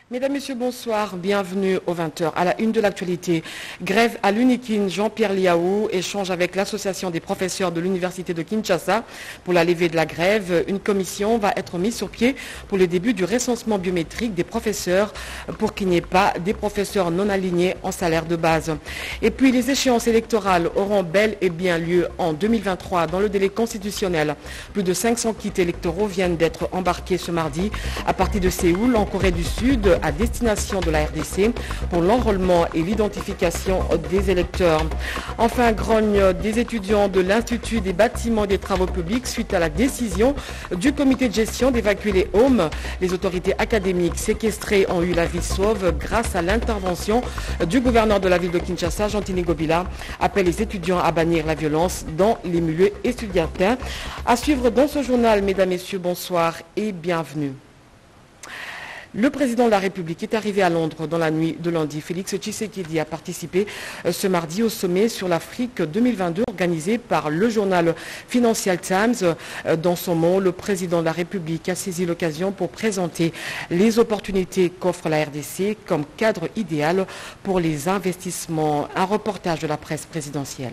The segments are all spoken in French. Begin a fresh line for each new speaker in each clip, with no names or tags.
Mesdames, Messieurs, bonsoir. Bienvenue aux 20h. À la une de l'actualité, grève à l'UNIKIN. Jean-Pierre Liaou échange avec l'association des professeurs de l'université de Kinshasa pour la levée de la grève. Une commission va être mise sur pied pour le début du recensement biométrique des professeurs pour qu'il n'y ait pas des professeurs non alignés en salaire de base. Et puis les échéances électorales auront bel et bien lieu en 2023 dans le délai constitutionnel. Plus de 500 kits électoraux viennent d'être embarqués ce mardi à partir de Séoul en Corée du Sud à destination de la RDC pour l'enrôlement et l'identification des électeurs. Enfin, grogne des étudiants de l'Institut des bâtiments et des travaux publics suite à la décision du comité de gestion d'évacuer les Homes. Les autorités académiques séquestrées ont eu la vie sauve grâce à l'intervention du gouverneur de la ville de Kinshasa, Jean-Tini Gobila, appelle les étudiants à bannir la violence dans les milieux estudiantins. À suivre dans ce journal, mesdames, messieurs, bonsoir et bienvenue. Le président de la République est arrivé à Londres dans la nuit de lundi. Félix Tshisekedi a participé ce mardi au sommet sur l'Afrique 2022 organisé par le journal Financial Times. Dans son mot, le président de la République a saisi l'occasion pour présenter les opportunités qu'offre la RDC comme cadre idéal pour les investissements. Un reportage de la presse présidentielle.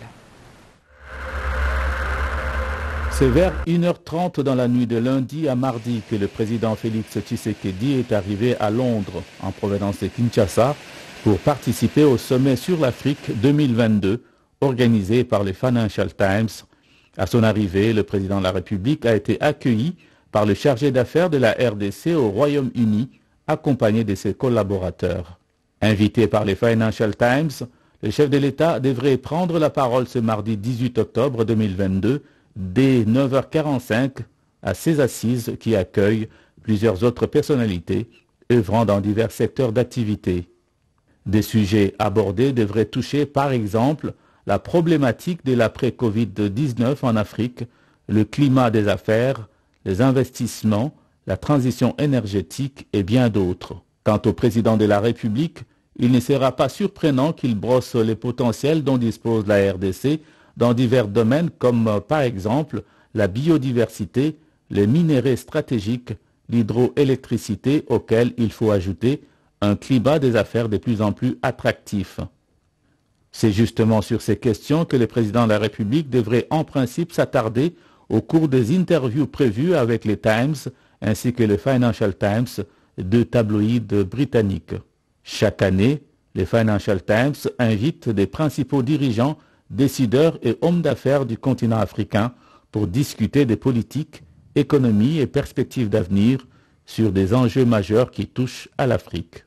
C'est vers 1h30 dans la nuit de lundi à mardi que le président Félix Tshisekedi est arrivé à Londres, en provenance de Kinshasa, pour participer au sommet sur l'Afrique 2022, organisé par le Financial Times. À son arrivée, le président de la République a été accueilli par le chargé d'affaires de la RDC au Royaume-Uni, accompagné de ses collaborateurs. Invité par les Financial Times, le chef de l'État devrait prendre la parole ce mardi 18 octobre 2022, dès 9h45 à ces assises qui accueillent plusieurs autres personnalités œuvrant dans divers secteurs d'activité. Des sujets abordés devraient toucher par exemple la problématique de l'après-Covid-19 en Afrique, le climat des affaires, les investissements, la transition énergétique et bien d'autres. Quant au président de la République, il ne sera pas surprenant qu'il brosse les potentiels dont dispose la RDC dans divers domaines comme par exemple la biodiversité, les minéraux stratégiques, l'hydroélectricité auquel il faut ajouter un climat des affaires de plus en plus attractif. C'est justement sur ces questions que le président de la République devrait en principe s'attarder au cours des interviews prévues avec les Times ainsi que le Financial Times, deux tabloïds britanniques. Chaque année, les Financial Times invitent des principaux dirigeants, décideurs et hommes d'affaires du continent africain pour discuter des politiques, économies et perspectives d'avenir sur des enjeux majeurs qui touchent à l'Afrique.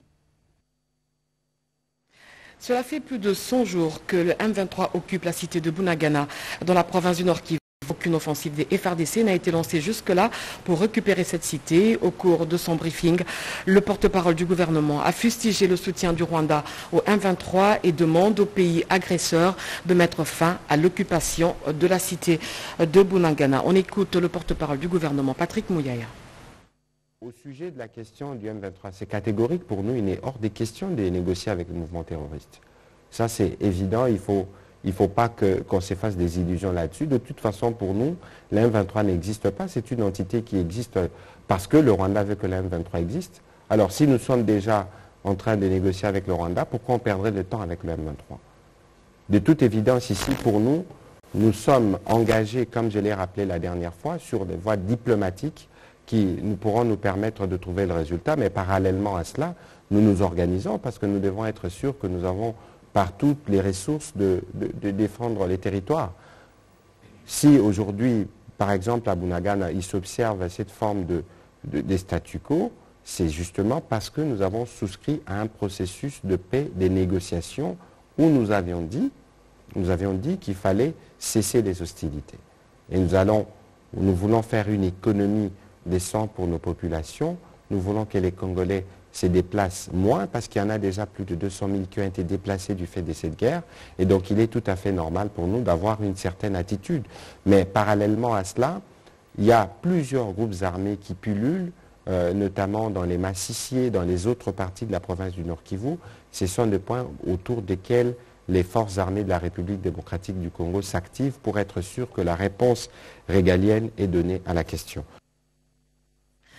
Cela fait plus de 100 jours que le M23 occupe la cité de Bunagana dans la province du Nord Kivu. Aucune offensive des FARDC n'a été lancée jusque-là pour récupérer cette cité. Au cours de son briefing, le porte-parole du gouvernement a fustigé le soutien du Rwanda au M23 et demande aux pays agresseurs de mettre fin à l'occupation de la cité de Bunagana. On écoute le porte-parole du gouvernement, Patrick Mouyaya.
Au sujet de la question du M23, c'est catégorique pour nous, il est hors des questions de négocier avec le mouvement terroriste. Ça c'est évident, il ne faut pas qu'on se fasse des illusions là-dessus. De toute façon, pour nous, le M23 n'existe pas. C'est une entité qui existe parce que le Rwanda veut que le M23 existe. Alors, si nous sommes déjà en train de négocier avec le Rwanda, pourquoi on perdrait le temps avec le M23? De toute évidence, ici, pour nous, nous sommes engagés, comme je l'ai rappelé la dernière fois, sur des voies diplomatiques qui nous pourront nous permettre de trouver le résultat. Mais parallèlement à cela, nous nous organisons parce que nous devons être sûrs que nous avons par toutes les ressources de défendre les territoires. Si aujourd'hui, par exemple, à Bunagana, il s'observe cette forme de statu quo, c'est justement parce que nous avons souscrit à un processus de paix, des négociations, où nous avions dit qu'il fallait cesser les hostilités. Et nous voulons faire une économie des sangs pour nos populations, nous voulons que les Congolais se déplacent moins parce qu'il y en a déjà plus de 200 000 qui ont été déplacés du fait de cette guerre et donc il est tout à fait normal pour nous d'avoir une certaine attitude. Mais parallèlement à cela, il y a plusieurs groupes armés qui pullulent, notamment dans les Massiciers, dans les autres parties de la province du Nord Kivu. Ce sont des points autour desquels les forces armées de la République démocratique du Congo s'activent pour être sûr que la réponse régalienne est donnée à la question.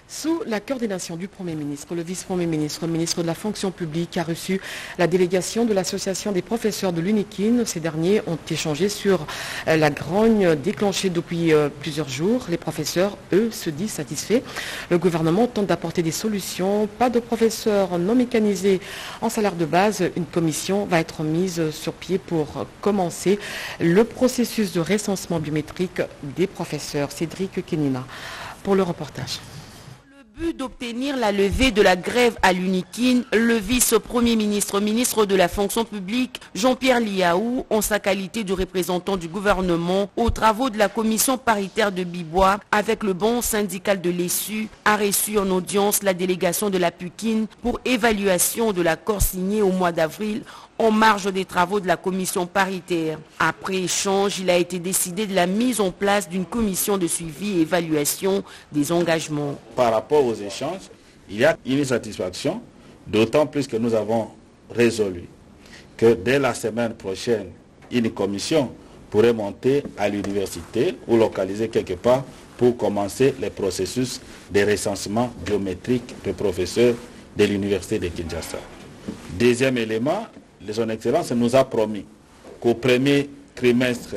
Sous la coordination du Premier ministre, le vice-premier ministre, ministre de la fonction publique a reçu la délégation de l'association des professeurs de l'UNIKIN. Ces derniers ont échangé sur la grogne déclenchée depuis plusieurs jours. Les professeurs, eux, se disent satisfaits. Le gouvernement tente d'apporter des solutions. Pas de professeurs non mécanisés en salaire de base. Une commission va être mise sur pied pour commencer le processus de recensement biométrique des professeurs. Cédric Kenina pour le reportage.
But d'obtenir la levée de la grève à l'UNIKIN, le vice-premier ministre, ministre de la fonction publique, Jean-Pierre Liaou, en sa qualité de représentant du gouvernement aux travaux de la commission paritaire de Bibois, avec le bon syndical de l'ESU, a reçu en audience la délégation de la PUKIN pour évaluation de l'accord signé au mois d'avril en marge des travaux de la commission paritaire. Après échange, il a été décidé de la mise en place d'une commission de suivi et évaluation des engagements.
Par rapport aux échanges, il y a une satisfaction, d'autant plus que nous avons résolu que dès la semaine prochaine, une commission pourrait monter à l'université ou localiser quelque part pour commencer les processus de recensement biométrique de professeurs de l'université de Kinshasa. Deuxième élément, Son Excellence nous a promis qu'au premier trimestre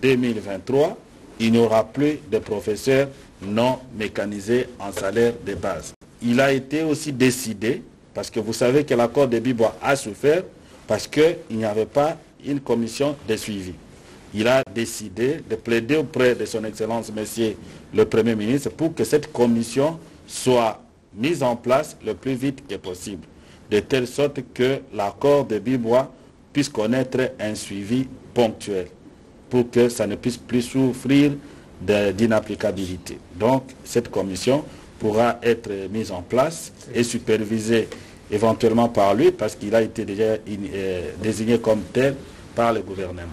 2023, il n'y aura plus de professeurs non mécanisés en salaire de base. Il a été aussi décidé, parce que vous savez que l'accord de Bibois a souffert, parce qu'il n'y avait pas une commission de suivi. Il a décidé de plaider auprès de Son Excellence, Monsieur le Premier ministre, pour que cette commission soit mise en place le plus vite que possible, de telle sorte que l'accord de Bibois puisse connaître un suivi ponctuel, pour que ça ne puisse plus souffrir d'inapplicabilité. Donc, cette commission pourra être mise en place et supervisée éventuellement par lui, parce qu'il a été déjà désigné comme tel par le gouvernement.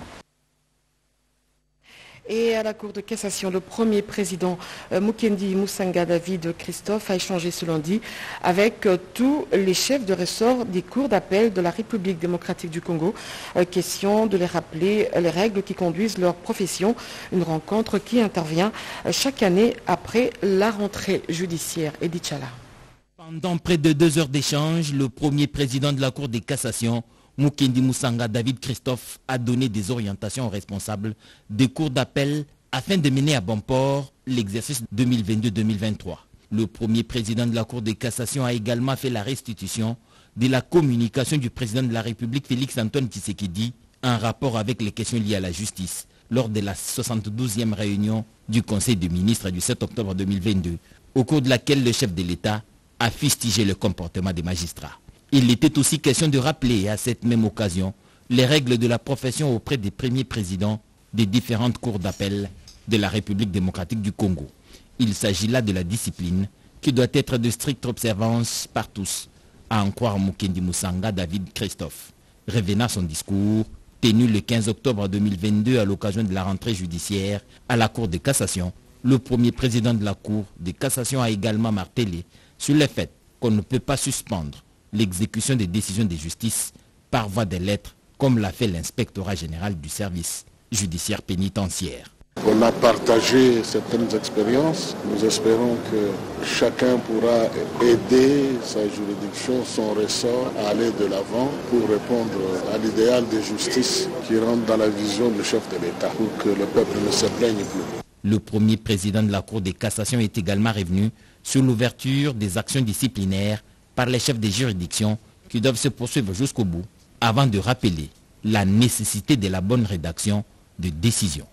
Et à la Cour de cassation, le premier président Mukendi Musanga David Christophe a échangé ce lundi avec tous les chefs de ressort des cours d'appel de la République démocratique du Congo. Question de les rappeler les règles qui conduisent leur profession. Une rencontre qui intervient chaque année après la rentrée judiciaire. Edith Chala.
Pendant près de 2 heures d'échange, le premier président de la Cour de cassation, Mukendi Musanga David Christophe, a donné des orientations aux responsables des cours d'appel afin de mener à bon port l'exercice 2022-2023. Le premier président de la Cour de cassation a également fait la restitution de la communication du président de la République Félix Antoine Tshisekedi en rapport avec les questions liées à la justice lors de la 72e réunion du Conseil des ministres du 7 octobre 2022, au cours de laquelle le chef de l'État a fustigé le comportement des magistrats. Il était aussi question de rappeler à cette même occasion les règles de la profession auprès des premiers présidents des différentes cours d'appel de la République démocratique du Congo. Il s'agit là de la discipline qui doit être de stricte observance par tous, à en croire Mukendi Musanga David Christophe. Revenant à son discours, tenu le 15 octobre 2022 à l'occasion de la rentrée judiciaire à la Cour de cassation, le premier président de la Cour de cassation a également martelé sur le fait qu'on ne peut pas suspendre l'exécution des décisions de justice par voie de lettres, comme l'a fait l'inspectorat général du service judiciaire pénitentiaire.
On a partagé certaines expériences. Nous espérons que chacun pourra aider sa juridiction, son ressort à aller de l'avant pour répondre à l'idéal de justice qui rentre dans la vision du chef de l'État, pour que le peuple ne se plaigne plus.
Le premier président de la Cour de cassation est également revenu sur l'ouverture des actions disciplinaires par les chefs des juridictions qui doivent se poursuivre jusqu'au bout avant de rappeler la nécessité de la bonne rédaction de décisions.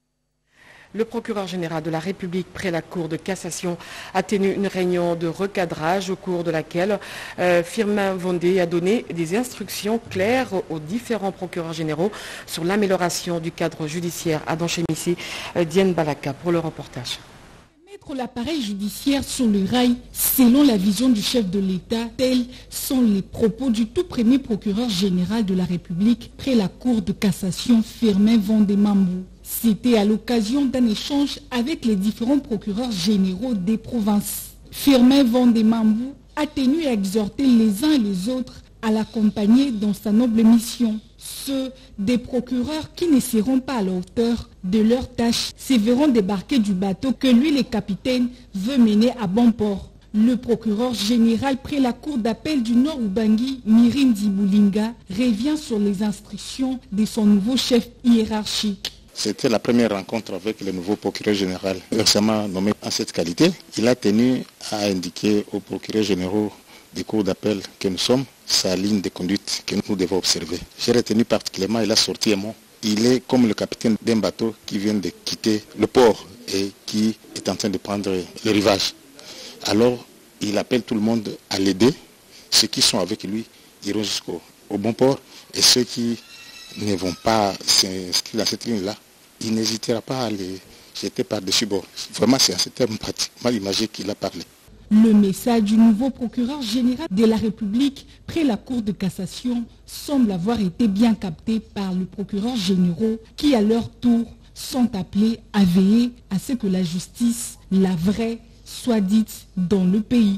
Le procureur général de la République près la Cour de cassation a tenu une réunion de recadrage au cours de laquelle Firmin Vondé a donné des instructions claires aux différents procureurs généraux sur l'amélioration du cadre judiciaire. Adam Chemissi, Diane Balaka pour le reportage.
Mettre l'appareil judiciaire sur le rail, selon la vision du chef de l'État, tels sont les propos du tout premier procureur général de la République près la Cour de cassation Firmin Vondé Mambou. C'était à l'occasion d'un échange avec les différents procureurs généraux des provinces. Firmin Vondé Mambou a tenu à exhorter les uns et les autres à l'accompagner dans sa noble mission. Ceux des procureurs qui ne seront pas à la hauteur de leurs tâches se verront débarquer du bateau que lui, le capitaine, veut mener à bon port. Le procureur général près la cour d'appel du Nord Ubangi, Mirindi Boulinga, revient sur les instructions de son nouveau chef hiérarchique.
C'était la première rencontre avec le nouveau procureur général récemment nommé en cette qualité. Il a tenu à indiquer aux procureurs généraux des cours d'appel que nous sommes sa ligne de conduite que nous devons observer. J'ai retenu particulièrement, il a sorti un mot. Il est comme le capitaine d'un bateau qui vient de quitter le port et qui est en train de prendre le rivage. Alors, il appelle tout le monde à l'aider. Ceux qui sont avec lui iront jusqu'au bon port. Et ceux qui ne vont pas s'inscrire dans cette ligne-là, il n'hésitera pas à les jeter par-dessus bord. Vraiment, c'est en ces termes pratiquement imagé qu'il a parlé.
Le message du nouveau procureur général de la République près la Cour de cassation semble avoir été bien capté par le procureur général qui, à leur tour, sont appelés à veiller à ce que la justice, la vraie, soit dite dans le pays.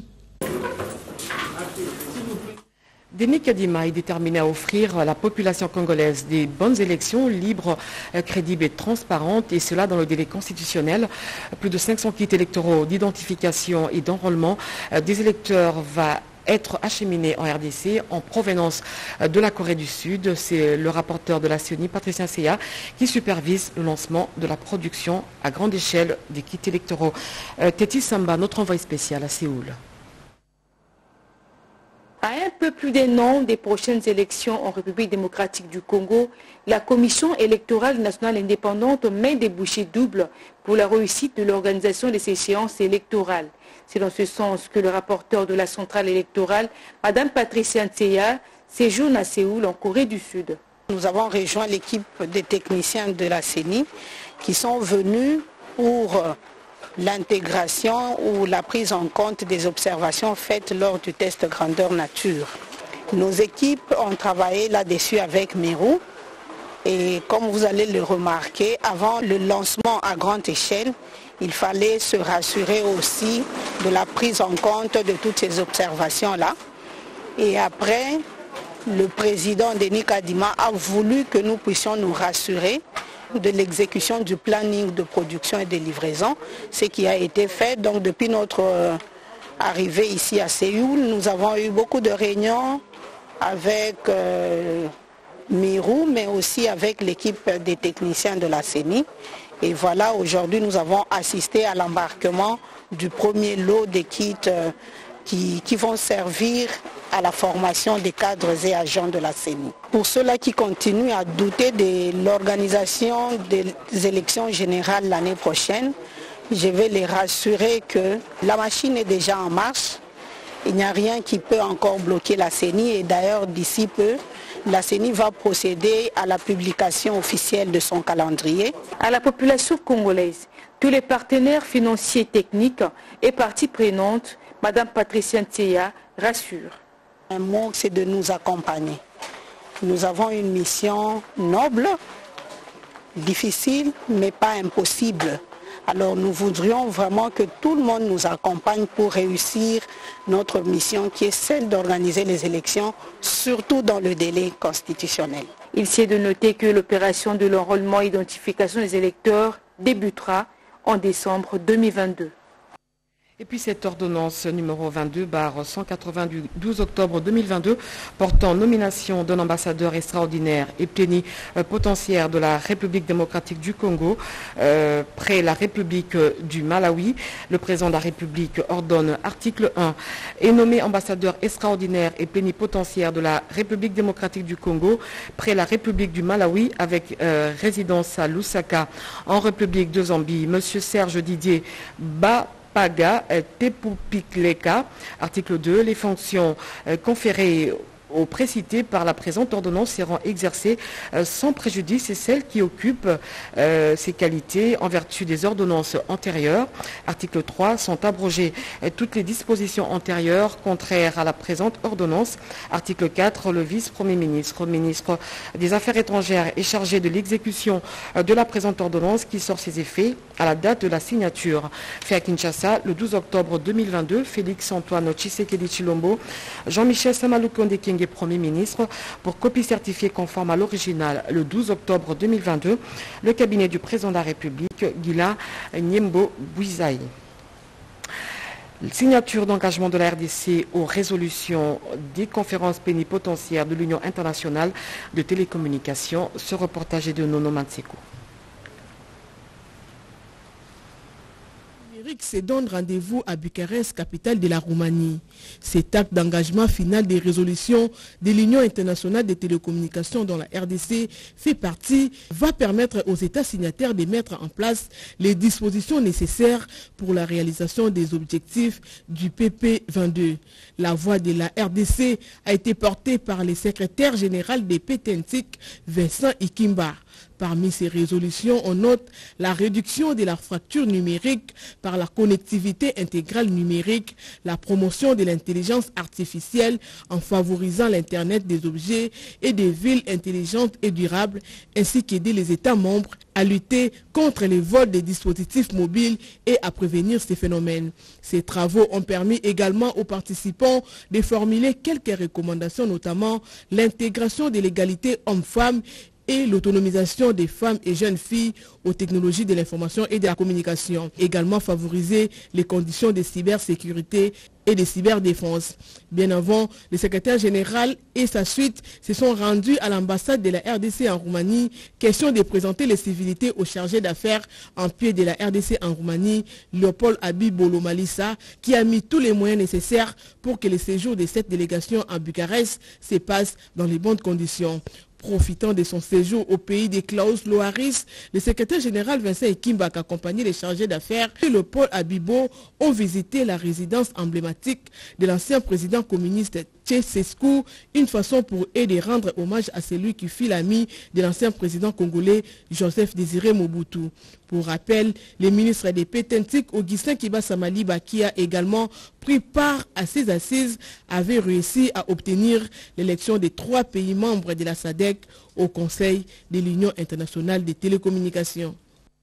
Denis Kadima est déterminé à offrir à la population congolaise des bonnes élections libres, crédibles et transparentes, et cela dans le délai constitutionnel. Plus de 500 kits électoraux d'identification et d'enrôlement des électeurs va être acheminés en RDC en provenance de la Corée du Sud. C'est le rapporteur de la CENI, Patricia Nseya, qui supervise le lancement de la production à grande échelle des kits électoraux. Teti Samba, notre envoyé spécial à Séoul.
À un peu plus d'un an des prochaines élections en République démocratique du Congo, la Commission électorale nationale indépendante met des bouchées doubles pour la réussite de l'organisation de ces échéances électorales. C'est dans ce sens que le rapporteur de la centrale électorale, Mme Patricia Nseya, séjourne à Séoul, en Corée du Sud.
Nous avons rejoint l'équipe des techniciens de la CENI qui sont venus pour l'intégration ou la prise en compte des observations faites lors du test grandeur nature. Nos équipes ont travaillé là-dessus avec Meru et comme vous allez le remarquer, avant le lancement à grande échelle, il fallait se rassurer aussi de la prise en compte de toutes ces observations-là. Et après, le président Denis Kadima a voulu que nous puissions nous rassurer de l'exécution du planning de production et de livraison, ce qui a été fait. Donc depuis notre arrivée ici à Séoul, nous avons eu beaucoup de réunions avec Meru, mais aussi avec l'équipe des techniciens de la CENI. Et voilà, aujourd'hui nous avons assisté à l'embarquement du premier lot des kits qui vont servir à la formation des cadres et agents de la CENI. Pour ceux-là qui continuent à douter de l'organisation des élections générales l'année prochaine, je vais les rassurer que la machine est déjà en marche. Il n'y a rien qui peut encore bloquer la CENI et d'ailleurs d'ici peu, la CENI va procéder à la publication officielle de son calendrier.
À la population congolaise, tous les partenaires financiers, techniques et parties prenantes, Mme Patricia Nseya rassure.
Un mot, c'est de nous accompagner. Nous avons une mission noble, difficile, mais pas impossible. Alors nous voudrions vraiment que tout le monde nous accompagne pour réussir notre mission qui est celle d'organiser les élections, surtout dans le délai constitutionnel.
Il s'est de noter que l'opération de l'enrôlement et identification des électeurs débutera en décembre 2022.
Et puis cette ordonnance numéro 22/180 du 12 octobre 2022 portant nomination d'un ambassadeur extraordinaire et plénipotentiaire de la République démocratique du Congo près la République du Malawi. Le président de la République ordonne, article 1, est nommé ambassadeur extraordinaire et plénipotentiaire de la République démocratique du Congo près la République du Malawi avec résidence à Lusaka en République de Zambie. Monsieur Serge Didier Paga Tepupikleka, article 2, les fonctions conférées aux précités par la présente ordonnance seront exercées sans préjudice et celles qui occupent ces qualités en vertu des ordonnances antérieures. Article 3, sont abrogées toutes les dispositions antérieures contraires à la présente ordonnance. Article 4, le vice-premier ministre, ministre des Affaires étrangères est chargé de l'exécution de la présente ordonnance qui sort ses effets à la date de la signature. Fait à Kinshasa le 12 octobre 2022, Félix Antoine Tshisekedi Tshilombo, Jean-Michel Samaloukonde Kenge Premier ministre pour copie certifiée conforme à l'original le 12 octobre 2022, le cabinet du président de la République, Gila Nyembo Bouizaï. Signature d'engagement de la RDC aux résolutions des conférences plénipotentiaires de l'Union internationale de télécommunications. Ce reportage est de Nono Manseko.
Se donne rendez-vous à Bucarest, capitale de la Roumanie. Cet acte d'engagement final des résolutions de l'Union internationale des télécommunications dont la RDC fait partie va permettre aux États signataires de mettre en place les dispositions nécessaires pour la réalisation des objectifs du PP22. La voix de la RDC a été portée par le secrétaire général des PTNTIC, Vincent Ikimba. Parmi ces résolutions, on note la réduction de la fracture numérique par la connectivité intégrale numérique, la promotion de l'intelligence artificielle en favorisant l'Internet des objets et des villes intelligentes et durables, ainsi qu'aider les États membres à lutter contre les vols des dispositifs mobiles et à prévenir ces phénomènes. Ces travaux ont permis également aux participants de formuler quelques recommandations, notamment l'intégration de l'égalité homme-femme et l'autonomisation des femmes et jeunes filles aux technologies de l'information et de la communication. Également favoriser les conditions de cybersécurité et de cyberdéfense. Bien avant, le secrétaire général et sa suite se sont rendus à l'ambassade de la RDC en Roumanie. Question de présenter les civilités au chargé d'affaires en pied de la RDC en Roumanie, Léopold Abi-Bolomalissa, qui a mis tous les moyens nécessaires pour que le séjour de cette délégation à Bucarest se passe dans les bonnes conditions. Profitant de son séjour au pays des Klaus Loaris, le secrétaire général Vincent Ikimba, accompagné des chargés d'affaires et le Paul Abibo, ont visité la résidence emblématique de l'ancien président communiste Ceausescu, une façon pour eux de rendre hommage à celui qui fut l'ami de l'ancien président congolais Joseph Désiré Mobutu. Pour rappel, le ministre des PTNTIC, Augustin Kiba-Samaliba, qui a également pris part à ces assises, avait réussi à obtenir l'élection des 3 pays membres de la SADC au Conseil de l'Union internationale des télécommunications.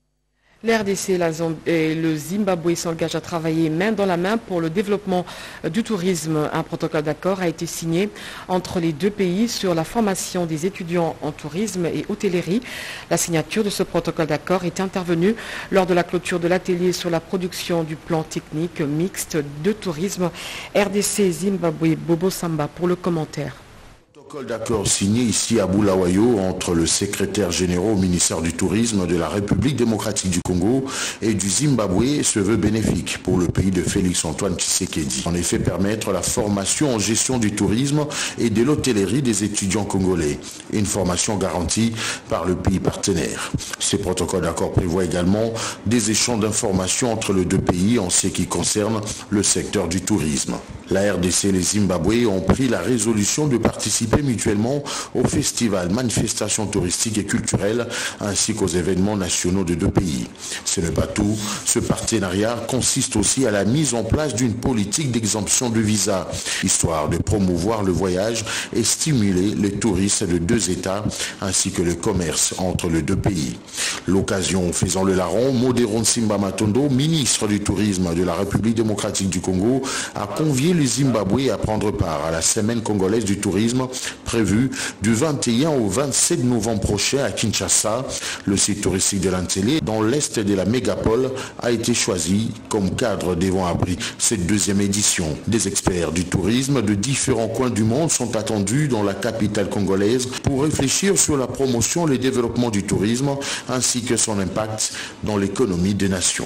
L'RDC et le Zimbabwe s'engagent à travailler main dans la main pour le développement du tourisme. Un protocole d'accord a été signé entre les deux pays sur la formation des étudiants en tourisme et hôtellerie. La signature de ce protocole d'accord est intervenue lors de la clôture de l'atelier sur la production du plan technique mixte de tourisme. RDC Zimbabwe, Bobo Samba pour le commentaire.
Protocole d'accord signé ici à Bulawayo entre le secrétaire général au ministère du Tourisme de la République démocratique du Congo et du Zimbabwe se veut bénéfique pour le pays de Félix-Antoine Tshisekedi. En effet, permettre la formation en gestion du tourisme et de l'hôtellerie des étudiants congolais. Une formation garantie par le pays partenaire. Ces protocoles d'accord prévoient également des échanges d'informations entre les deux pays en ce qui concerne le secteur du tourisme. La RDC et les Zimbabwe ont pris la résolution de participer mutuellement aux festivals, manifestations touristiques et culturelles ainsi qu'aux événements nationaux de deux pays. Ce n'est pas tout. Ce partenariat consiste aussi à la mise en place d'une politique d'exemption de visa, histoire de promouvoir le voyage et stimuler les touristes de deux États ainsi que le commerce entre les deux pays. L'occasion faisant le larron, Modéron Simba Matondo, ministre du Tourisme de la République démocratique du Congo, a convié le Zimbabwe à prendre part à la semaine congolaise du tourisme prévue du 21 au 27 novembre prochain à Kinshasa. Le site touristique de l'Antélé, dans l'est de la mégapole, a été choisi comme cadre devant abri cette deuxième édition. Des experts du tourisme de différents coins du monde sont attendus dans la capitale congolaise pour réfléchir sur la promotion et le développement du tourisme ainsi que son impact dans l'économie des nations.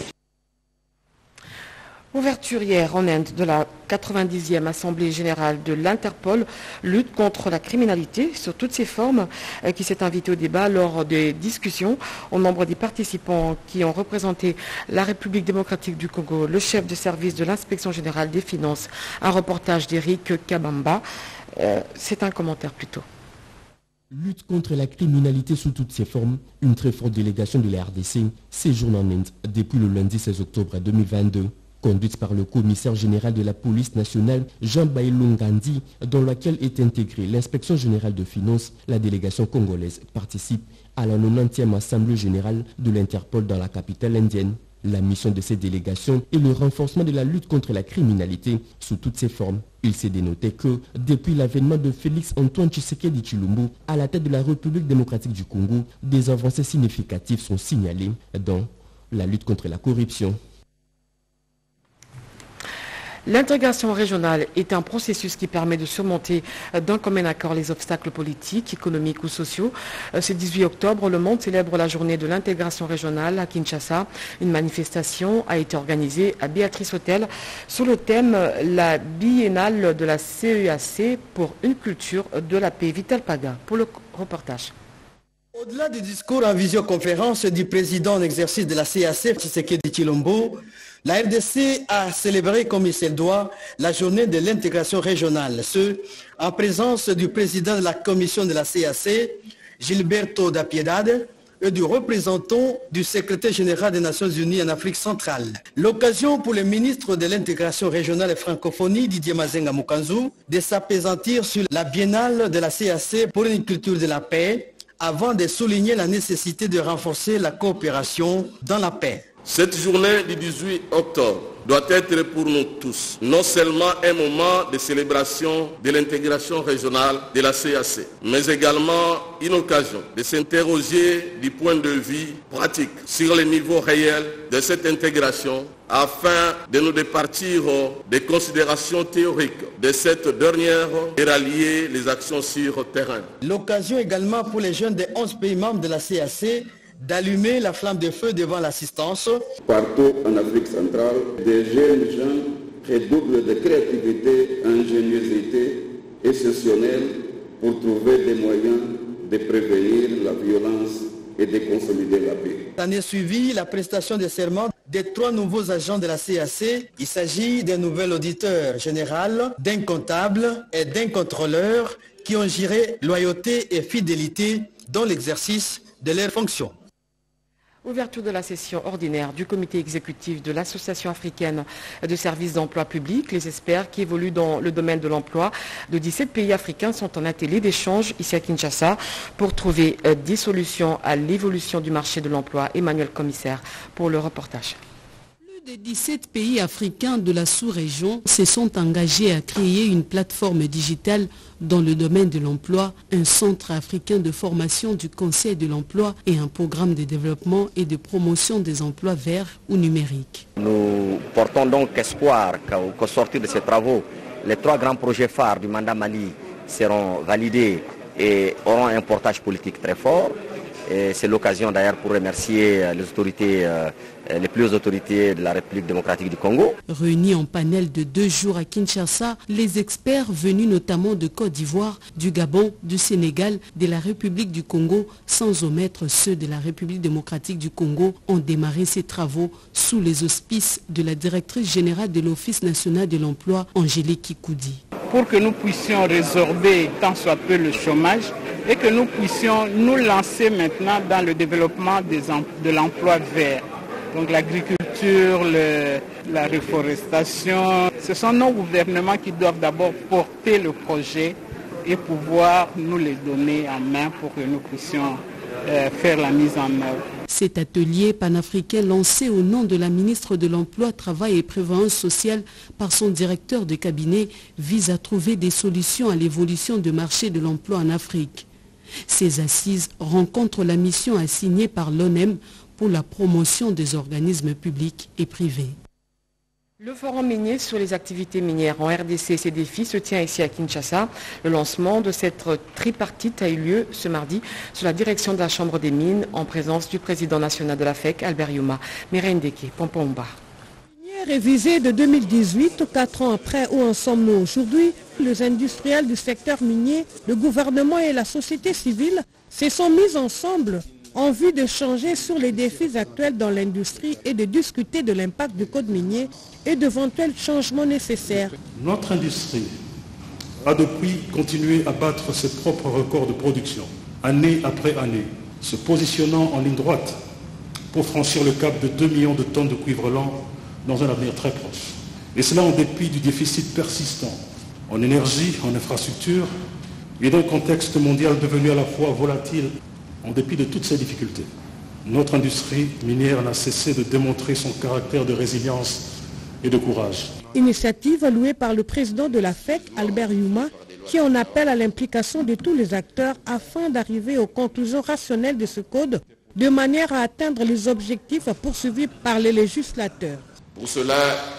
Ouverture hier en Inde de la 90e Assemblée générale de l'Interpol, lutte contre la criminalité sur toutes ses formes, qui s'est invitée au débat lors des discussions au nombre des participants qui ont représenté la République démocratique du Congo, le chef de service de l'inspection générale des finances. Un reportage d'Éric Kabamba. C'est un commentaire plutôt.
Lutte contre la criminalité sous toutes ses formes, une très forte délégation de la RDC séjourne en Inde depuis le lundi 16 octobre 2022. Conduite par le commissaire général de la police nationale Jean Bailou Ngandi, dans laquelle est intégrée l'inspection générale de finances, la délégation congolaise participe à la 90e assemblée générale de l'Interpol dans la capitale indienne. La mission de cette délégation est le renforcement de la lutte contre la criminalité sous toutes ses formes. Il s'est dénoté que, depuis l'avènement de Félix-Antoine Tshisekedi Tshilombo à la tête de la République démocratique du Congo, des avancées significatives sont signalées dans la lutte contre la corruption.
L'intégration régionale est un processus qui permet de surmonter d'un commun accord les obstacles politiques, économiques ou sociaux. Ce 18 octobre, le monde célèbre la journée de l'intégration régionale à Kinshasa. Une manifestation a été organisée à Béatrice Hôtel sous le thème « La biennale de la CEAC pour une culture de la paix ». Vital Paga pour le reportage.
Au-delà du discours en visioconférence du président en exercice de la CAC, Tshisekedi Tshilombo, la RDC a célébré comme il se doit la journée de l'intégration régionale, ce en présence du président de la commission de la CAC, Gilberto da Piedade, et du représentant du secrétaire général des Nations Unies en Afrique centrale. L'occasion pour le ministre de l'intégration régionale et francophonie, Didier Mazenga Mukanzu, de s'apaisantir sur la biennale de la CAC pour une culture de la paix, avant de souligner la nécessité de renforcer la coopération dans la paix.
Cette journée du 18 octobre doit être pour nous tous non seulement un moment de célébration de l'intégration régionale de la CAC, mais également une occasion de s'interroger du point de vue pratique sur le niveau réel de cette intégration afin de nous départir des considérations théoriques de cette dernière et rallier les actions sur terrain.
L'occasion également pour les jeunes des 11 pays membres de la CAC d'allumer la flamme de feu devant l'assistance.
Partout en Afrique centrale, des jeunes gens redoublent de créativité, ingéniosité exceptionnelle pour trouver des moyens de prévenir la violence et de consolider la paix.
L'année suivie, la prestation de serment des 3 nouveaux agents de la CAC. Il s'agit d'un nouvel auditeur général, d'un comptable et d'un contrôleur qui ont géré loyauté et fidélité dans l'exercice de leurs fonctions.
Ouverture de la session ordinaire du comité exécutif de l'Association africaine de services d'emploi public. Les experts qui évoluent dans le domaine de l'emploi de 17 pays africains sont en atelier d'échange ici à Kinshasa pour trouver des solutions à l'évolution du marché de l'emploi. Emmanuel Commissaire pour le reportage.
Plus de 17 pays africains de la sous-région se sont engagés à créer une plateforme digitale dans le domaine de l'emploi, un centre africain de formation du Conseil de l'emploi et un programme de développement et de promotion des emplois verts ou numériques.
Nous portons donc espoir qu'au sortir de ces travaux, les 3 grands projets phares du mandat Mali seront validés et auront un portage politique très fort. C'est l'occasion d'ailleurs pour remercier les autorités, les plus hautes autorités de la République démocratique du Congo.
Réunis en panel de 2 jours à Kinshasa, les experts venus notamment de Côte d'Ivoire, du Gabon, du Sénégal, de la République du Congo, sans omettre ceux de la République démocratique du Congo, ont démarré ces travaux sous les auspices de la directrice générale de l'Office national de l'emploi, Angélique Kikoudi.
Pour que nous puissions résorber tant soit peu le chômage et que nous puissions nous lancer maintenant dans le développement de l'emploi vert. Donc l'agriculture, la reforestation, ce sont nos gouvernements qui doivent d'abord porter le projet et pouvoir nous les donner en main pour que nous puissions faire la mise en œuvre.
Cet atelier panafricain lancé au nom de la ministre de l'Emploi, Travail et Prévoyance sociale par son directeur de cabinet vise à trouver des solutions à l'évolution du marché de l'emploi en Afrique. Ces assises rencontrent la mission assignée par l'ONEM pour la promotion des organismes publics et privés.
Le forum minier sur les activités minières en RDC et ses défis se tient ici à Kinshasa. Le lancement de cette tripartite a eu lieu ce mardi sous la direction de la Chambre des mines en présence du président national de la FEC, Albert Youma. Mireille Ndeke, Pompomba.
Révisé de 2018, 4 ans après, où en sommes-nous aujourd'hui? Les industriels du secteur minier, le gouvernement et la société civile se sont mis ensemble en vue de changer sur les défis actuels dans l'industrie et de discuter de l'impact du code minier et d'éventuels changements nécessaires.
Notre industrie a depuis continué à battre ses propres records de production, année après année, se positionnant en ligne droite pour franchir le cap de 2 millions de tonnes de cuivre lent dans un avenir très proche. Et cela en dépit du déficit persistant en énergie, en infrastructure et d'un contexte mondial devenu à la fois volatile. En dépit de toutes ces difficultés, notre industrie minière n'a cessé de démontrer son caractère de résilience et de courage.
Initiative louée par le président de la FEC, Albert Youma, qui en appelle à l'implication de tous les acteurs afin d'arriver aux conclusions rationnelles de ce code, de manière à atteindre les objectifs poursuivis par les législateurs.
Pour cela,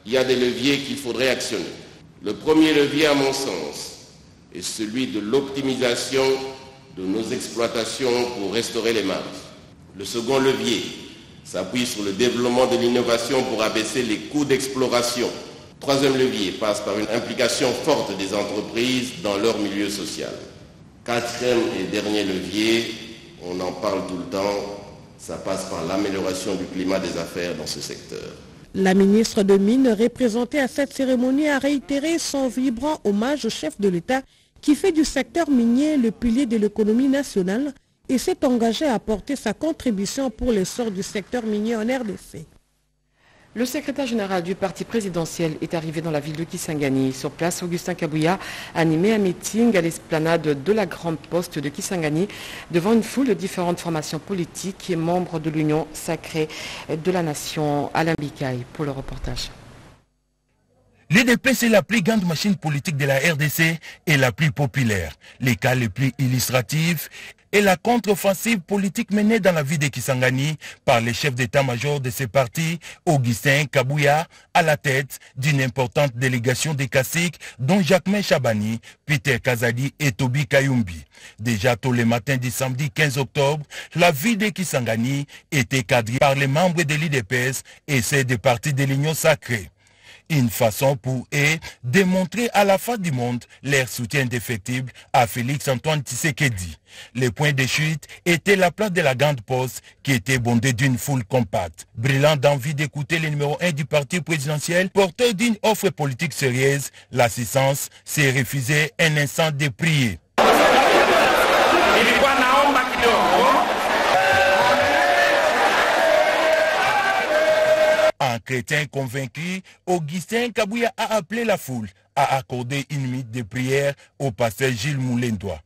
il y a des leviers qu'il faudrait actionner. Le premier levier, à mon sens, est celui de l'optimisation de nos exploitations pour restaurer les marges. Le second levier s'appuie sur le développement de l'innovation pour abaisser les coûts d'exploration. Troisième levier passe par une implication forte des entreprises dans leur milieu social. Quatrième et dernier levier, on en parle tout le temps, ça passe par l'amélioration du climat des affaires dans ce secteur.
La ministre de Mines, représentée à cette cérémonie, a réitéré son vibrant hommage au chef de l'État qui fait du secteur minier le pilier de l'économie nationale et s'est engagé à apporter sa contribution pour l'essor du secteur minier en RDC.
Le secrétaire général du parti présidentiel est arrivé dans la ville de Kisangani. Sur place, Augustin Kabouya a animé un meeting à l'esplanade de la Grande Poste de Kisangani devant une foule de différentes formations politiques et membres de l'Union sacrée de la nation. Alain Bikaï pour le reportage.
L'UDPS est la plus grande machine politique de la RDC et la plus populaire. Les cas les plus illustratifs est la contre-offensive politique menée dans la ville de Kisangani par les chefs d'état-major de ces partis, Augustin Kabouya, à la tête d'une importante délégation des caciques, dont Jacquemin Chabani, Peter Kazadi et Toby Kayumbi. Déjà tôt le matin du samedi 15 octobre, la ville de Kisangani était quadrillée par les membres de l'UDPS et ceux des partis de l'Union sacrée. Une façon pour eux de montrer à la face du monde leur soutien indéfectible à Félix Antoine Tshisekedi. Le point de chute était la place de la Grande Poste qui était bondée d'une foule compacte. Brillant d'envie d'écouter le numéro 1 du parti présidentiel, porteur d'une offre politique sérieuse, l'assistance s'est refusée un instant de prier. Un chrétien convaincu, Augustin Kabouya a appelé la foule à accorder une minute de prière au pasteur Gilles Moulendois.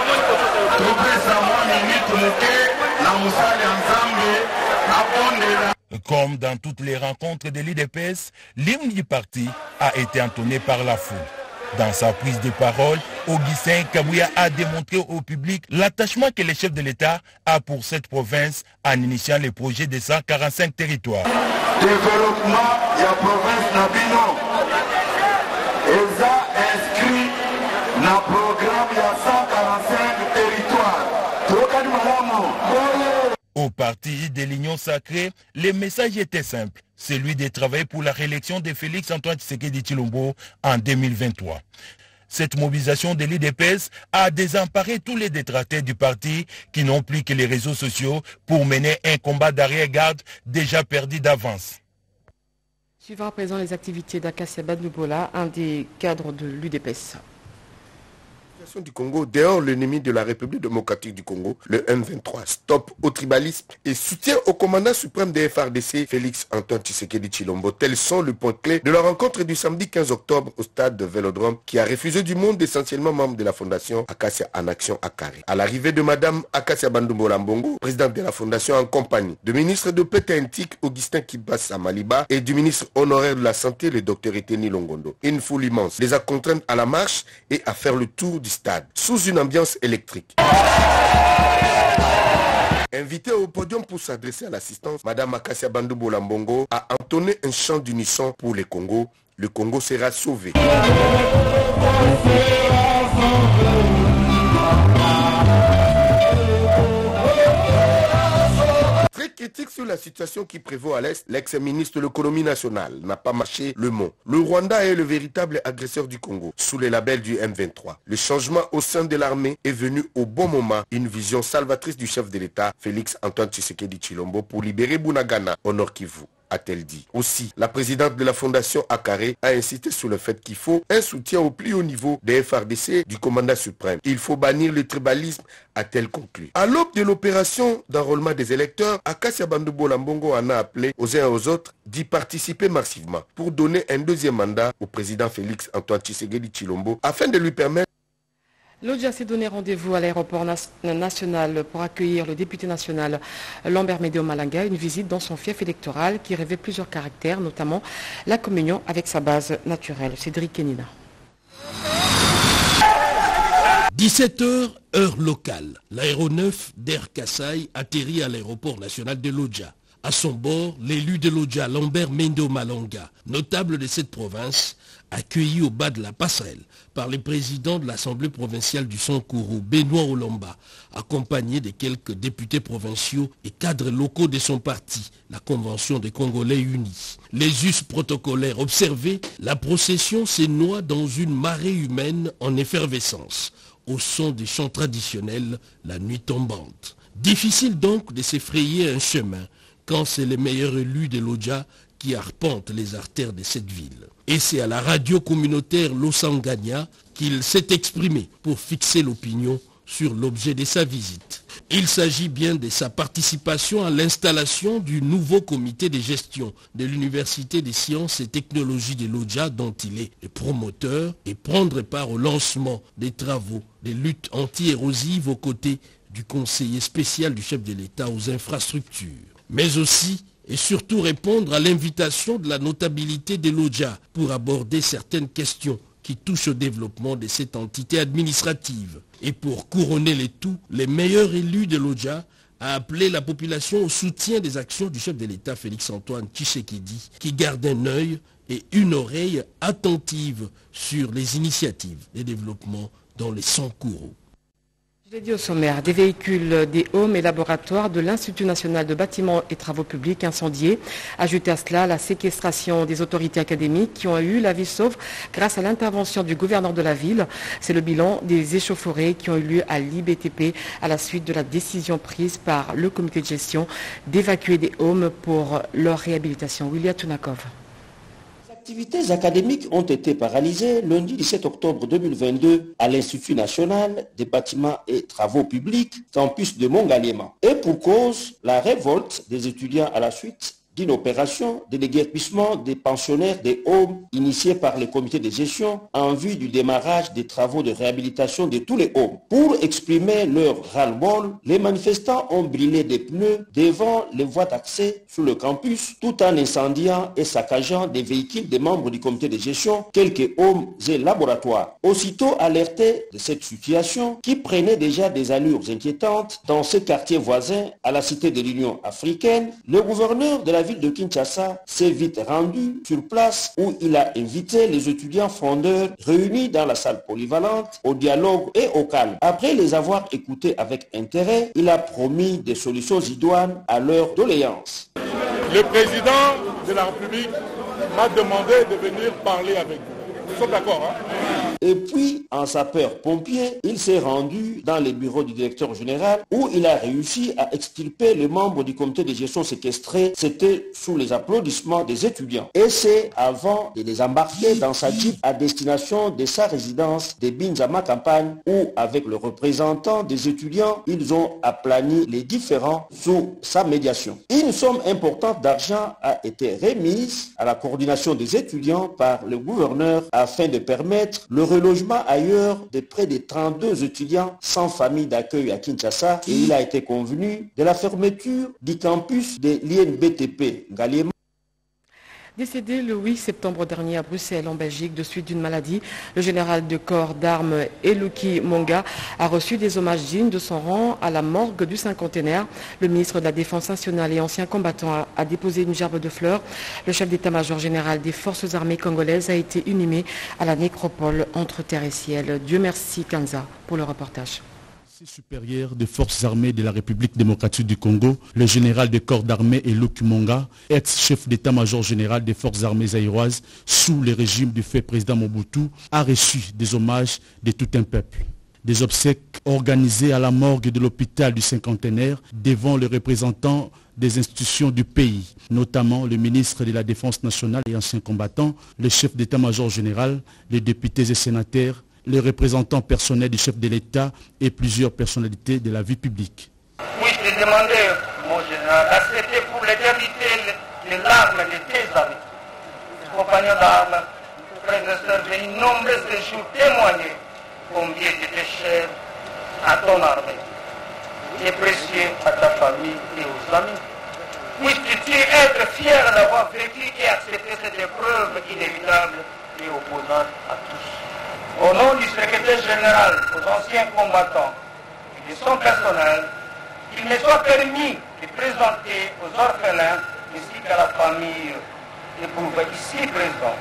Comme dans toutes les rencontres de l'UDPS, l'hymne du parti a été entonné par la foule. Dans sa prise de parole, Augustin Kabouya a démontré au public l'attachement que le chef de l'État a pour cette province en initiant le projet de 145 territoires.
Développement de la province Nabino. Eza inscrit dans le programme de 145 territoires.
Au parti de l'Union sacrée, le message était simple, celui de travailler pour la réélection de Félix Antoine Tshisekedi Tshilombo en 2023. Cette mobilisation de l'UDPS a désemparé tous les détracteurs du parti qui n'ont plus que les réseaux sociaux pour mener un combat d'arrière-garde déjà perdu d'avance.
Suivant à présent les activités d'Akasia Bandoubola, un des cadres de l'UDPS.
Du Congo, dehors l'ennemi de la République démocratique du Congo, le M23, stop au tribalisme et soutien au commandant suprême des FRDC, Félix Antoine Tshisekedi Tshilombo. Tels sont les points clés de la rencontre du samedi 15 octobre au stade de Vélodrome qui a refusé du monde essentiellement membre de la fondation Akasia en Action à Carré. À l'arrivée de Madame Akasia Bandoubola Mbongo, présidente de la fondation en compagnie du ministre de Pétaintique, Augustin Kibassa Maliba et du ministre honoraire de la Santé, le docteur Eteni Longondo. Une foule immense les a contraintes à la marche et à faire le tour du stade sous une ambiance électrique. Invitée au podium pour s'adresser à l'assistance, Madame Akasia Bandoubola Mbongo a entonné un chant d'unisson pour le Congo. Le Congo sera sauvé. Très critique sur la situation qui prévaut à l'Est, l'ex-ministre de l'économie nationale n'a pas mâché le mot. Le Rwanda est le véritable agresseur du Congo, sous les labels du M23. Le changement au sein de l'armée est venu au bon moment. Une vision salvatrice du chef de l'État, Félix Antoine Tshisekedi Tshilombo, pour libérer Bunagana au Nord Kivu, a-t-elle dit. Aussi, la présidente de la fondation Akaré a insisté sur le fait qu'il faut un soutien au plus haut niveau des FRDC du commandant suprême. Il faut bannir le tribalisme, a-t-elle conclu. À l'aube de l'opération d'enrôlement des électeurs, Akasia Bandoubola Mbongo en a appelé aux uns et aux autres d'y participer massivement pour donner un deuxième mandat au président Félix Antoine Tshisekedi Tshilombo afin de lui permettre.
L'ODIA s'est donné rendez-vous à l'aéroport national pour accueillir le député national Lambert Médéo Malanga, une visite dans son fief électoral qui revêt plusieurs caractères, notamment la communion avec sa base naturelle. Cédric Kenina.
17h, heure locale. L'aéronef d'Air Kassai atterrit à l'aéroport national de Lodja. À son bord, l'élu de l'Odja, Lambert Mendo Malonga, notable de cette province, accueilli au bas de la passerelle par le président de l'Assemblée provinciale du Sankourou, Benoît Olamba, accompagné de quelques députés provinciaux et cadres locaux de son parti, la Convention des Congolais Unis. Les us protocolaires observés, la procession se noie dans une marée humaine en effervescence, au son des chants traditionnels, la nuit tombante. Difficile donc de s'effrayer un chemin quand c'est le meilleur élu de l'Odja qui arpente les artères de cette ville. Et c'est à la radio communautaire Losangania qu'il s'est exprimé pour fixer l'opinion sur l'objet de sa visite. Il s'agit bien de sa participation à l'installation du nouveau comité de gestion de l'Université des sciences et technologies de l'Odja dont il est le promoteur et prendre part au lancement des travaux de lutte anti-érosive aux côtés du conseiller spécial du chef de l'État aux infrastructures. Mais aussi et surtout répondre à l'invitation de la notabilité de l'Odja pour aborder certaines questions qui touchent au développement de cette entité administrative. Et pour couronner le tout, les meilleurs élus de l'Odja a appelé la population au soutien des actions du chef de l'État Félix-Antoine Tshisekedi, qui garde un œil et une oreille attentive sur les initiatives de développement dans les Sankourou.
Je l'ai dit au sommaire, des véhicules, des homes et laboratoires de l'Institut national de bâtiments et travaux publics incendiés. Ajoutez à cela la séquestration des autorités académiques qui ont eu la vie sauve grâce à l'intervention du gouverneur de la ville. C'est le bilan des échauffourées qui ont eu lieu à l'IBTP à la suite de la décision prise par le comité de gestion d'évacuer des homes pour leur réhabilitation. William Tunakov.
Les activités académiques ont été paralysées lundi 17 octobre 2022 à l'Institut national des bâtiments et travaux publics, campus de Mongaliema. Et pour cause, la révolte des étudiants à la suite d'une opération de déguerpissement des pensionnaires des homes initiée par le comité de gestion en vue du démarrage des travaux de réhabilitation de tous les homes. Pour exprimer leur ras-le-bol, les manifestants ont brûlé des pneus devant les voies d'accès sur le campus tout en incendiant et saccageant des véhicules des membres du comité de gestion, quelques homes et laboratoires. Aussitôt alertés de cette situation qui prenait déjà des allures inquiétantes dans ce quartier voisin à la cité de l'Union africaine, le gouverneur de la ville de Kinshasa s'est vite rendu sur place où il a invité les étudiants fondeurs réunis dans la salle polyvalente au dialogue et au calme. Après les avoir écoutés avec intérêt, il a promis des solutions idoines à leurs doléances.
Le président de la République m'a demandé de venir parler avec vous. Nous sommes d'accord, hein?
Et puis, en sapeur-pompier, il s'est rendu dans les bureaux du directeur général où il a réussi à extirper les membres du comité de gestion séquestrés. C'était sous les applaudissements des étudiants. Et c'est avant de les embarquer dans sa jeep à destination de sa résidence de Binzama Campagne où, avec le représentant des étudiants, ils ont aplani les différends sous sa médiation. Une somme importante d'argent a été remise à la coordination des étudiants par le gouverneur afin de permettre le relogement ailleurs de près de 32 étudiants sans famille d'accueil à Kinshasa et il a été convenu de la fermeture du campus de l'INBTP Ngaliema.
Décédé le 8 septembre dernier à Bruxelles, en Belgique, de suite d'une maladie, le général de corps d'armes Eluki Monga a reçu des hommages dignes de son rang à la morgue du cinquantenaire. Le ministre de la Défense nationale et ancien combattant a déposé une gerbe de fleurs. Le chef d'état-major général des forces armées congolaises a été inhumé à la nécropole entre terre et ciel. Dieu merci Kanza pour le reportage.
Supérieur des forces armées de la République démocratique du Congo, le général de corps d'armée Eluki Monga, ex-chef d'état-major général des forces armées zaïroises sous le régime du fait président Mobutu, a reçu des hommages de tout un peuple. Des obsèques organisées à la morgue de l'hôpital du cinquantenaire devant les représentants des institutions du pays, notamment le ministre de la Défense nationale et ancien combattant, le chef d'état-major général, les députés et sénateurs, les représentants personnels du chef de l'État et plusieurs personnalités de la vie publique.
Puis-je te demander, mon général, d'accepter pour l'éternité les larmes de tes amis, compagnons d'armes, frères et sœurs venus nombreux ces jours témoigner combien tu étais cher à ton armée et précieux à ta famille et aux amis. Puisses-tu être fier d'avoir vécu et accepté cette épreuve inévitable et opposante à tous. Au nom du secrétaire général, aux anciens combattants et de son personnel, qu'il me soit permis et présenter aux orphelins ainsi qu'à la famille éprouvée ici présente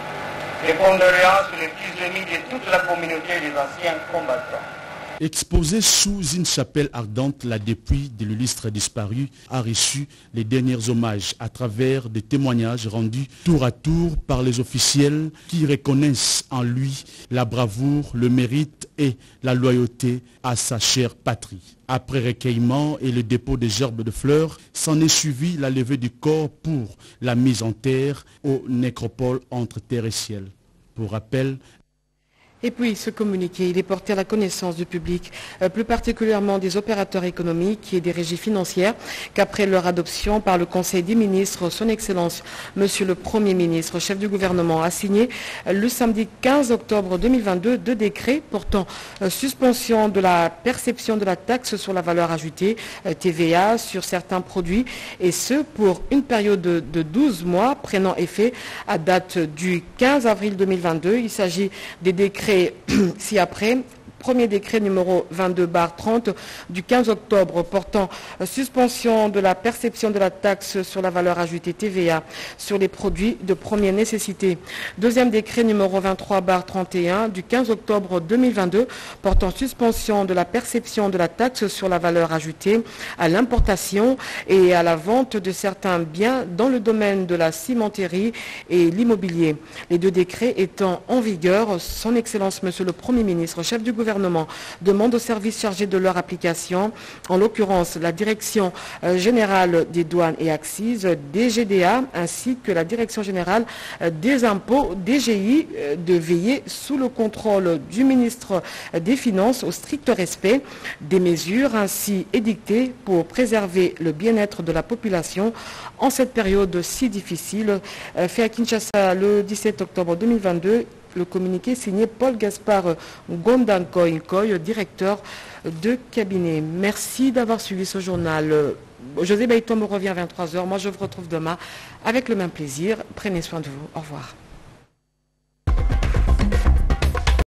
les condoléances et les plus de toute la communauté des anciens combattants.
Exposé sous une chapelle ardente, la dépouille de l'illustre disparu a reçu les derniers hommages à travers des témoignages rendus tour à tour par les officiels qui reconnaissent en lui la bravoure, le mérite et la loyauté à sa chère patrie. Après recueillement et le dépôt des gerbes de fleurs, s'en est suivi la levée du corps pour la mise en terre au nécropole entre terre et ciel. Pour rappel,
et puis, ce communiqué, il est porté à la connaissance du public, plus particulièrement des opérateurs économiques et des régies financières, qu'après leur adoption par le Conseil des ministres, son Excellence, Monsieur le Premier ministre, chef du gouvernement, a signé le samedi 15 octobre 2022 deux décrets portant suspension de la perception de la taxe sur la valeur ajoutée, TVA, sur certains produits, et ce pour une période de 12 mois, prenant effet à date du 15 avril 2022. Il s'agit des décrets ci-après. Premier décret numéro 22/30 du 15 octobre portant suspension de la perception de la taxe sur la valeur ajoutée TVA sur les produits de première nécessité. Deuxième décret numéro 23/31 du 15 octobre 2022 portant suspension de la perception de la taxe sur la valeur ajoutée à l'importation et à la vente de certains biens dans le domaine de la cimenterie et l'immobilier. Les deux décrets étant en vigueur, son Excellence Monsieur le Premier ministre, chef du gouvernement, demande aux services chargés de leur application, en l'occurrence la Direction générale des douanes et accises, DGDA, ainsi que la Direction générale des impôts, DGI, de veiller sous le contrôle du ministre des Finances au strict respect des mesures ainsi édictées pour préserver le bien-être de la population en cette période si difficile. Fait à Kinshasa le 17 octobre 2022. Le communiqué signé Paul Gaspard Gondankoy, directeur de cabinet. Merci d'avoir suivi ce journal. José Baïtom me revient à 23h. Moi, je vous retrouve demain avec le même plaisir. Prenez soin de vous. Au revoir.